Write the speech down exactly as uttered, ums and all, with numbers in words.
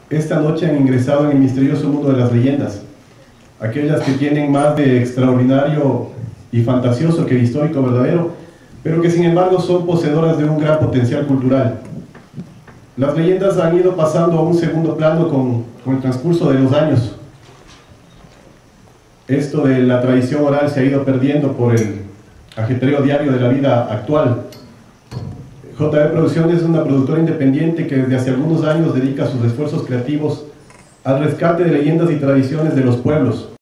esta noche han ingresado en el misterioso mundo de las leyendas, aquellas que tienen más de extraordinario y fantasioso que de histórico verdadero, pero que sin embargo son poseedoras de un gran potencial cultural. Las leyendas han ido pasando a un segundo plano con, con el transcurso de los años. Esto de la tradición oral se ha ido perdiendo por el ajetreo diario de la vida actual. J B Producciones es una productora independiente que desde hace algunos años dedica sus esfuerzos creativos al rescate de leyendas y tradiciones de los pueblos.